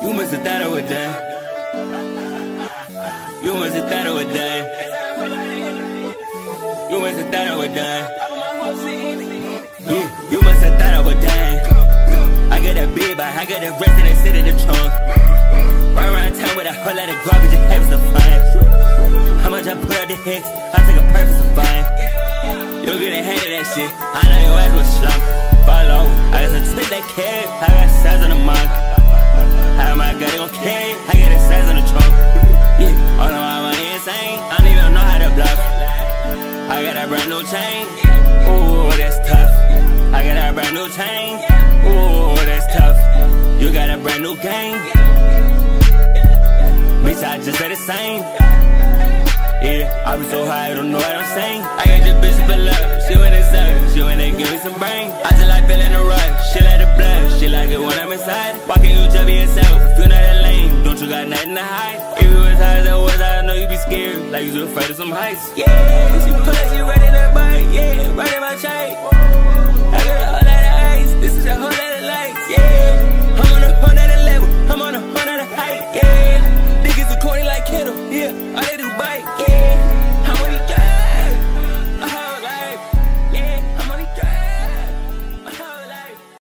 You must have thought I was done. You must have thought I was done. You must have thought I was done. You must have thought I was done. I got that big bike, I got that rest and sit in the trunk. Run around town with a whole lot of garbage and habits of fun. How much I put out the hits, I take a purpose of fun. You get a hand of that shit, I know your ass was slump. Follow, I got some spit that kid, I got size on the monk. How am I got it gon' carry? I got a size on the trunk. Yeah, all know my money insane, I don't even know how to bluff. I got that brand new chain, ooh, that's tough. I got that brand new chain, ooh, that's tough. You got a brand new game, bitch, I just said the same. Yeah, I be so high, I don't know what I'm saying. I got your bitch for love, she wanna suck, she wanna give me some brain. I just like feeling the rush, she like the blood, she like it when I'm inside. Why can't you just be yourself, if you're not that lame, don't you got nothing to hide? If you was high as I was, I know you be scared, like you was afraid of some heights. Yeah,